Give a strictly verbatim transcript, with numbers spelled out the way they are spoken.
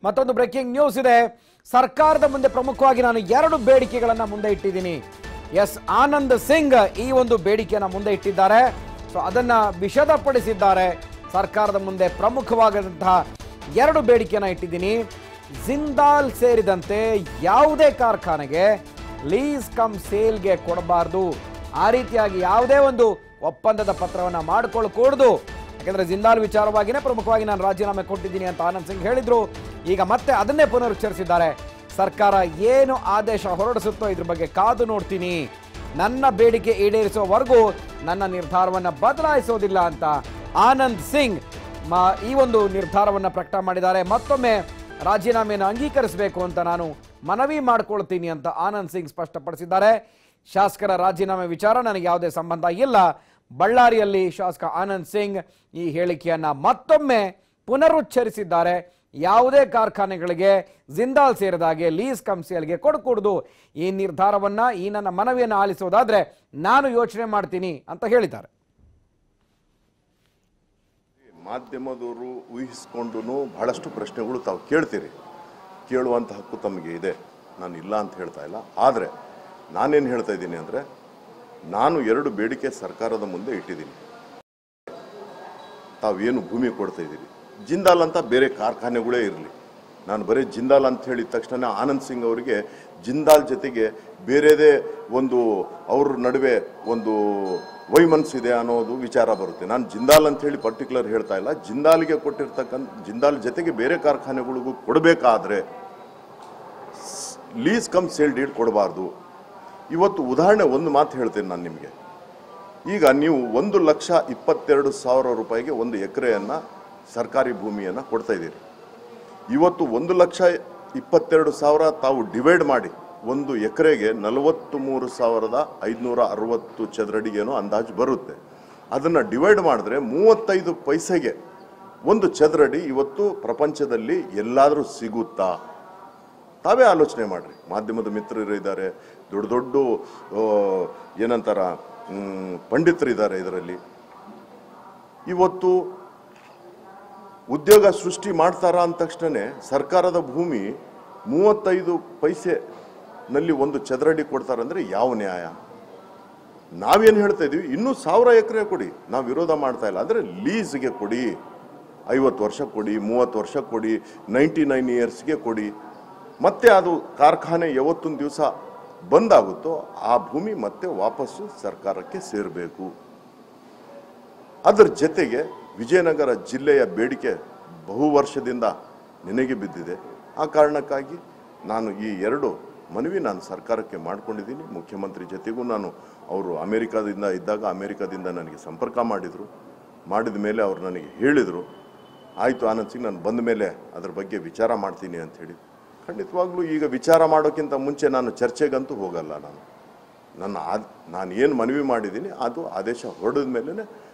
ಮತ್ತೊಂದು breaking news ಇದೆ. ಸರ್ಕಾರದ ಮುಂದೆ ಪ್ರಮುಖವಾಗಿ ನಾನು ಎರಡು ಬೇಡಿಕೆಗಳನ್ನು ಮುಂದೆ ಇಟ್ಟಿದ್ದೀನಿ. ಎಸ್ ಆನಂದ್ ಸಿಂಗ್ ಈ ಒಂದು ಬೇಡಿಕೆಯನ್ನು ಮುಂದೆ ಇಟ್ಟಿದ್ದಾರೆ. ಸೊ ಅದನ್ನ ವಿಷದಪಡಿಸಿದ್ದಾರೆ. ಸರ್ಕಾರದ ಮುಂದೆ ಪ್ರಮುಖವಾದಂತಹ ಎರಡು ಬೇಡಿಕೆಯನ್ನು ಇಟ್ಟಿದ್ದೀನಿ. ಜಿಂದಾಲ್ ಸೇರಿದಂತೆ ಯಾವುದೇ ಕಾರ್ಖಾನೆಗೆ ಲೀಸ್ ಕಮ್ ಸೇಲ್ಗೆ ಕೊಡಬಾರ್ದು. ಆ ರೀತಿಯಾಗಿ ಯಾವುದೇ ಒಂದು ಒಪ್ಪಂದದ ಪತ್ರವನ್ನು ಮಾಡಿಕೊಳ್ಳಕೂಡದು. ಯಾಕಂದ್ರೆ ಜಿಂದಾಲ್ ವಿಚಾರವಾಗಿನೇ ಪ್ರಮುಖವಾಗಿ ನಾನು ರಾಜೀನಾಮೆ ಕೊಟ್ಟಿದ್ದೀನಿ ಅಂತ ಆನಂದ್ ಸಿಂಗ್ ಹೇಳಿದ್ರು. ಈಗ ಮತ್ತೆ ಅದನ್ನೇ ಪುನರುಚ್ಚರಿಸಿದ್ದಾರೆ. ಸರ್ಕಾರ ಏನು ಆದೇಶ ಹೊರಡಿಸುತ್ತೋ ಇದ್ರ ಬಗ್ಗೆ ಕಾದು ನೋಡ್ತೀನಿ. ನನ್ನ ಬೇಡಿಕೆ ಈಡೇರಿಸುವವರೆಗೂ ನನ್ನ ನಿರ್ಧಾರವನ್ನು ಬದಲಾಯಿಸೋದಿಲ್ಲ ಅಂತ ಆನಂದ್ ಸಿಂಗ್ ಈ ಒಂದು ನಿರ್ಧಾರವನ್ನು ಪ್ರಕಟ ಮಾಡಿದ್ದಾರೆ. ಮತ್ತೊಮ್ಮೆ ರಾಜೀನಾಮೆಯನ್ನು ಅಂಗೀಕರಿಸಬೇಕು ಅಂತ ನಾನು ಮನವಿ ಮಾಡಿಕೊಳ್ತೀನಿ ಅಂತ ಆನಂದ್ ಸಿಂಗ್ ಸ್ಪಷ್ಟಪಡಿಸಿದ್ದಾರೆ. ಶಾಸಕರ ರಾಜೀನಾಮೆ ವಿಚಾರ ನನಗೆ ಯಾವುದೇ ಸಂಬಂಧ ಇಲ್ಲ. ಬಳ್ಳಾರಿಯಲ್ಲಿ ಶಾಸಕ ಆನಂದ್ ಸಿಂಗ್ ಈ ಹೇಳಿಕೆಯನ್ನ ಮತ್ತೊಮ್ಮೆ ಪುನರುಚ್ಚರಿಸಿದ್ದಾರೆ. ಯಾವುದೇ ಕಾರ್ಖಾನೆಗಳಿಗೆ ಜಿಂದಾಲ್ ಸೇರಿದಾಗೆ ಲೀಸ್ ಕಮ್ ಸೇಲ್ಗೆ ಕೊಡಕೂಡದು. ಈ ನಿರ್ಧಾರವನ್ನ ಈ ನನ್ನ ಮನವಿಯನ್ನು ಆಲಿಸೋದಾದ್ರೆ ನಾನು ಯೋಚನೆ ಮಾಡ್ತೀನಿ ಅಂತ ಹೇಳಿದ್ದಾರೆ. ಮಾಧ್ಯಮದವರು ಊಹಿಸಿಕೊಂಡು ಬಹಳಷ್ಟು ಪ್ರಶ್ನೆಗಳು ತಾವು ಕೇಳ್ತೀರಿ. ಕೇಳುವಂಥ ಹಕ್ಕು ತಮಗೆ ಇದೆ, ನಾನು ಇಲ್ಲ ಅಂತ ಹೇಳ್ತಾ ಇಲ್ಲ. ಆದರೆ ನಾನೇನು ಹೇಳ್ತಾ ಇದ್ದೀನಿ ಅಂದರೆ, ನಾನು ಎರಡು ಬೇಡಿಕೆ ಸರ್ಕಾರದ ಮುಂದೆ ಇಟ್ಟಿದ್ದೀನಿ. ತಾವೇನು ಭೂಮಿ ಕೊಡ್ತಾ ಇದ್ದೀರಿ, ಜಿಂದಾಲ್ ಅಂತ ಬೇರೆ ಕಾರ್ಖಾನೆಗಳೇ ಇರಲಿ. ನಾನು ಬರೀ ಜಿಂದಾಲ್ ಅಂತ ಹೇಳಿದ ತಕ್ಷಣ ಆನಂದ್ ಸಿಂಗ್ ಅವರಿಗೆ ಜಿಂದಾಲ್ ಜೊತೆಗೆ ಬೇರೆದೇ ಒಂದು ಅವ್ರ ನಡುವೆ ಒಂದು ವೈಮನಸ್ಸಿದೆ ಅನ್ನೋದು ವಿಚಾರ ಬರುತ್ತೆ. ನಾನು ಜಿಂದಾಲ್ ಅಂತ ಹೇಳಿ ಪರ್ಟಿಕ್ಯುಲರ್ ಹೇಳ್ತಾ ಇಲ್ಲ. ಜಿಂದಾಲ್ಗೆ ಕೊಟ್ಟಿರ್ತಕ್ಕಂಥ ಜಿಂದಾಲ್ ಜೊತೆಗೆ ಬೇರೆ ಕಾರ್ಖಾನೆಗಳಿಗೂ ಕೊಡಬೇಕಾದ್ರೆ ಲೀಸ್ ಕಮ್ ಸೇಲ್ ಡೀಡ್ ಕೊಡಬಾರ್ದು. ಇವತ್ತು ಉದಾಹರಣೆ ಒಂದು ಮಾತು ಹೇಳ್ತೇನೆ ನಾನು ನಿಮಗೆ. ಈಗ ನೀವು ಒಂದು ಲಕ್ಷ ಇಪ್ಪತ್ತೆರಡು ಸಾವಿರ ರೂಪಾಯಿಗೆ ಒಂದು ಎಕರೆಯನ್ನು ಸರ್ಕಾರಿ ಭೂಮಿಯನ್ನು ಕೊಡ್ತಾ ಇದ್ದೀರಿ. ಇವತ್ತು ಒಂದು ಲಕ್ಷ ಇಪ್ಪತ್ತೆರಡು ಸಾವಿರ ತಾವು ಡಿವೈಡ್ ಮಾಡಿ ಒಂದು ಎಕರೆಗೆ ನಲವತ್ತು ಮೂರು ಸಾವಿರದ ಐದುನೂರ ಅರವತ್ತು ಚದರಡಿಗೇನೋ ಅಂದಾಜು ಬರುತ್ತೆ. ಅದನ್ನು ಡಿವೈಡ್ ಮಾಡಿದ್ರೆ ಮೂವತ್ತೈದು ಪೈಸೆಗೆ ಒಂದು ಚದರಡಿ ಇವತ್ತು ಪ್ರಪಂಚದಲ್ಲಿ ಎಲ್ಲಾದರೂ ಸಿಗುತ್ತಾ? ತಾವೇ ಆಲೋಚನೆ ಮಾಡಿರಿ. ಮಾಧ್ಯಮದ ಮಿತ್ರರು ಇದ್ದಾರೆ, ದೊಡ್ಡ ದೊಡ್ಡ ಏನಂತಾರ ಪಂಡಿತರಿದ್ದಾರೆ ಇದರಲ್ಲಿ. ಇವತ್ತು ಉದ್ಯೋಗ ಸೃಷ್ಟಿ ಮಾಡ್ತಾರ ಅಂದ ತಕ್ಷಣ ಸರ್ಕಾರದ ಭೂಮಿ ಮೂವತ್ತೈದು ಪೈಸೆನಲ್ಲಿ ಒಂದು ಚದರಡಿ ಕೊಡ್ತಾರಂದ್ರೆ ಯಾವ ನ್ಯಾಯ? ನಾವೇನು ಹೇಳ್ತಾ ಇದೀವಿ, ಇನ್ನೂ ಸಾವಿರ ಎಕರೆ ಕೊಡಿ, ನಾವು ವಿರೋಧ ಮಾಡ್ತಾ ಇಲ್ಲ. ಅಂದರೆ ಲೀಸ್ಗೆ ಕೊಡಿ, ಐವತ್ತು ವರ್ಷ ಕೊಡಿ, ಮೂವತ್ತು ವರ್ಷ ಕೊಡಿ, ನೈಂಟಿ ನೈನ್ ಇಯರ್ಸ್ಗೆ ಕೊಡಿ. ಮತ್ತೆ ಅದು ಕಾರ್ಖಾನೆ ಯಾವತ್ತೊಂದು ದಿವಸ ಬಂದಾಗುತ್ತೋ ಆ ಭೂಮಿ ಮತ್ತೆ ವಾಪಸ್ಸು ಸರ್ಕಾರಕ್ಕೆ ಸೇರಬೇಕು. ಅದರ ಜೊತೆಗೆ ವಿಜಯನಗರ ಜಿಲ್ಲೆಯ ಬೇಡಿಕೆ ಬಹು ವರ್ಷದಿಂದ ನೆನೆಗೆ ಬಿದ್ದಿದೆ. ಆ ಕಾರಣಕ್ಕಾಗಿ ನಾನು ಈ ಎರಡು ಮನವಿ ನಾನು ಸರ್ಕಾರಕ್ಕೆ ಮಾಡ್ಕೊಂಡಿದ್ದೀನಿ. ಮುಖ್ಯಮಂತ್ರಿ ಜೊತೆಗೂ ನಾನು ಅವರು ಅಮೇರಿಕಾದಿಂದ ಇದ್ದಾಗ ಅಮೇರಿಕಾದಿಂದ ನನಗೆ ಸಂಪರ್ಕ ಮಾಡಿದರು. ಮಾಡಿದ ಮೇಲೆ ಅವರು ನನಗೆ ಹೇಳಿದರು, ಆಯಿತು ಆನಂದ್ ಸಿಂಗ್, ನಾನು ಬಂದ ಮೇಲೆ ಅದ್ರ ಬಗ್ಗೆ ವಿಚಾರ ಮಾಡ್ತೀನಿ ಅಂಥೇಳಿ. ಖಂಡಿತವಾಗ್ಲೂ ಈಗ ವಿಚಾರ ಮಾಡೋಕ್ಕಿಂತ ಮುಂಚೆ ನಾನು ಚರ್ಚೆಗಂತೂ ಹೋಗಲ್ಲ. ನಾನು ನನ್ನ ಆ ನಾನು ಏನು ಮನವಿ ಮಾಡಿದ್ದೀನಿ ಅದು ಆದೇಶ ಹೊರಡಿದ ಮೇಲೆ